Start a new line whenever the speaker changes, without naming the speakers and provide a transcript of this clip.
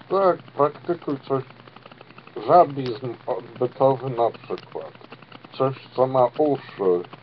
Tak, praktykuj coś. Żabizm odbytowy na przykład. Coś, co ma uszy.